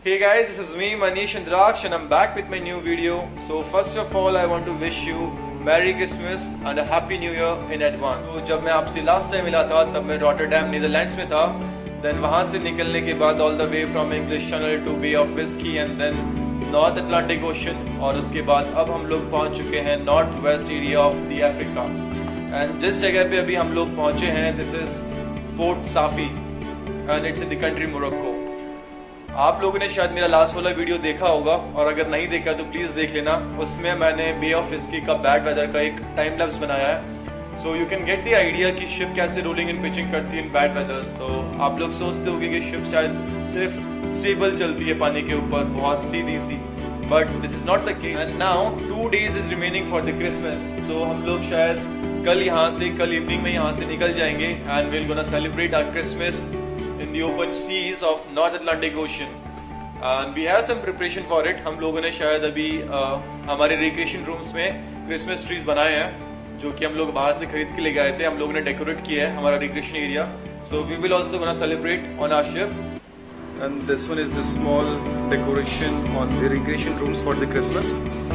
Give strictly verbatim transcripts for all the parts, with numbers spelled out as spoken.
Hey guys, this is me Manish Andraksh and I'm back with my new video. So first of all I want to wish you Merry Christmas and a Happy New Year in advance. तो जब मैं आपसे last time मिला था तब मैं Rotterdam Netherlands में था. देन वहाँ से निकलने के बाद all the way from English Channel to Bay of Biscay and then North Atlantic Ocean, और उसके बाद अब हम लोग पहुँच चुके हैं north west area of the Africa. And जिस जगह पे अभी हम लोग पहुँचे हैं this is Port Safi and it's in the country Morocco. आप लोगों ने शायद मेरा लास्ट वाला वीडियो देखा होगा, और अगर नहीं देखा तो प्लीज देख लेना. उसमें मैंने बे ऑफ विस्की का बैड वेदर का एक टाइम लैप्स बनाया है. So you can get the idea कि शिप कैसे रोलिंग एंड पिचिंग करती है इन बैड वेदर. सो आप लोग सोचते होंगे कि शिप शायद सिर्फ स्टेबल चलती है पानी के ऊपर, बहुत सीधी सी, but this is not the case. And now two days is remaining for the Christmas. सो हम लोग शायद कल यहाँ से कल इवनिंग में यहाँ से निकल जाएंगे and we will gonna celebrate our Christmas in the open seas of North Atlantic Ocean. And we have some preparation for it. हम लोगों ने शायद अभी uh, हमारे रिक्रिएशन रूम्स में क्रिसमस ट्रीज बनाए हैं जो कि हम लोग बाहर से खरीद के ले गए थे. हम लोगों ने डेकोरेट किया है हमारा recreation area. So we will also gonna celebrate on our ship. And this one is the small decoration on the recreation rooms for the Christmas.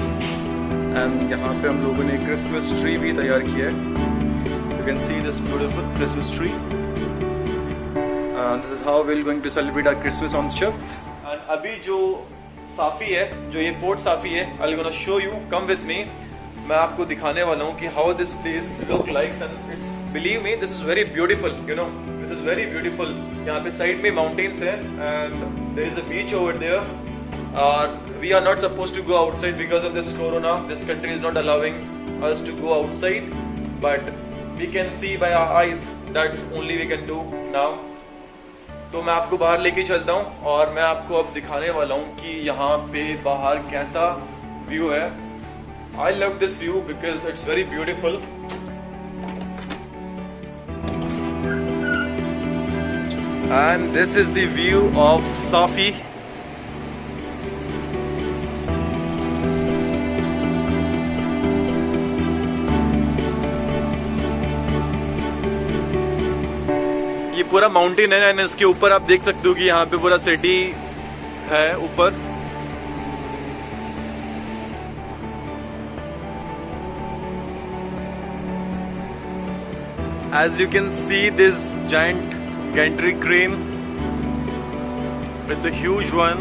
And यहाँ पे हम लोगों ने क्रिसमस ट्री भी तैयार किया है. You can see this beautiful Christmas tree. And this is how we're going to celebrate our Christmas on the ship. And अभी जो साफी है, जो ये पोर्ट साफी है, I'm gonna show you. Come with me. मैं आपको दिखाने वाला हूँ कि how this place look like. And it's believe me, this is very beautiful. You know, this is very beautiful. यहाँ पे साइड में mountains हैं and there is a beach over there. Uh, we are not supposed to go outside because of this corona. This country is not allowing us to go outside. But we can see by our eyes. That's only we can do now. तो मैं आपको बाहर लेके चलता हूँ और मैं आपको अब दिखाने वाला हूँ कि यहाँ पे बाहर कैसा व्यू है. I love this view because it's very beautiful. And this is the view of Safi. ये पूरा माउंटेन है एंड इसके ऊपर आप देख सकते हो कि यहाँ पे पूरा सिटी है ऊपर. As you can see this giant gantry crane, it's a huge one,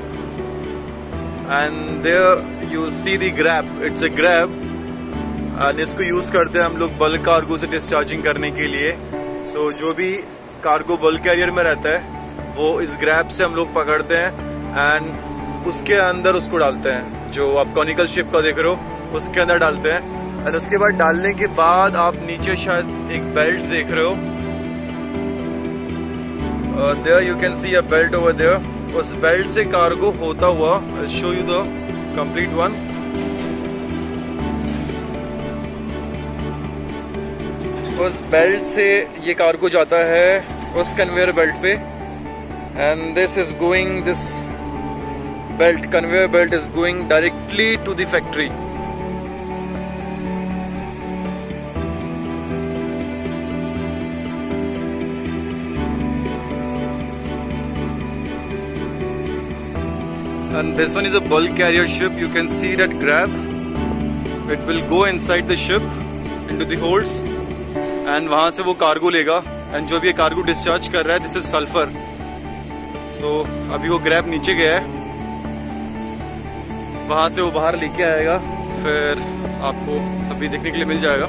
and there you see the grab. It's a grab and इसको यूज करते हैं हम लोग बल्क कार्गो से डिस्चार्जिंग करने के लिए. सो so, जो भी कार्गो बल्क कैरियर में रहता है वो इस ग्रैब से हम लोग पकड़ते हैं एंड उसके अंदर उसको डालते हैं. जो आप कॉनिकल शिप का देख रहे हो उसके अंदर डालते हैं. एंड उसके बाद डालने के बाद आप नीचे शायद एक बेल्ट देख रहे हो. There you can see a belt over there. उस बेल्ट से कार्गो होता हुआ I show you the complete one. उस बेल्ट से ये कार्गो जाता है उस कन्वेयर बेल्ट पे and this is going this belt conveyor belt is going directly to the factory. And this one is a bulk carrier ship. You can see that grab. It will go inside the ship into the holds. And वहाँ से वो cargo लेगा and जो भी ये cargo discharge कर रहा है दिस इज सल्फर. सो अभी वो ग्रैब नीचे गया है, वहाँ से वो बाहर लेके आएगा, फिर आपको अभी देखने के लिए मिल जाएगा.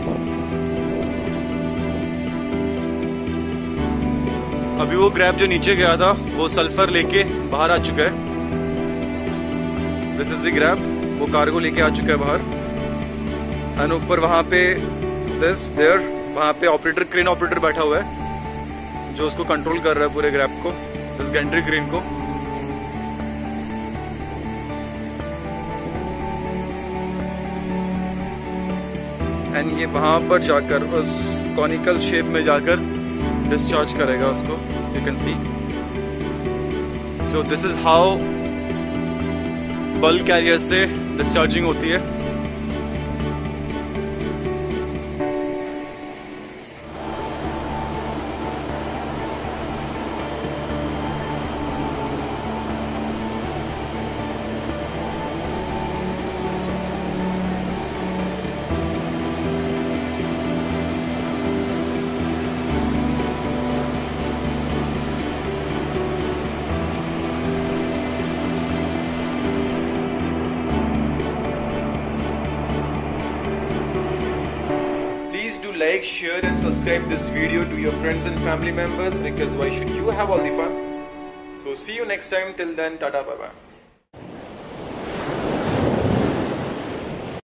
अभी वो ग्रैब जो नीचे गया था वो सल्फर लेके बाहर आ चुका है. This is the grab. वो कार्गो लेके आ चुका है बाहर एंड ऊपर वहाँ पे दिस देयर वहाँ पे ऑपरेटर क्रेन ऑपरेटर बैठा हुआ है जो उसको कंट्रोल कर रहा है पूरे ग्रैब को, इस गैंट्री क्रेन को. एंड ये वहाँ पर जाकर उस कॉनिकल शेप में जाकर डिस्चार्ज करेगा उसको. You can see. So this is how bulk carrier से डिस्चार्जिंग होती है. like, share and subscribe this video to your friends and family members, because why should you have all the fun? So see you next time. Till then, tata, bye bye.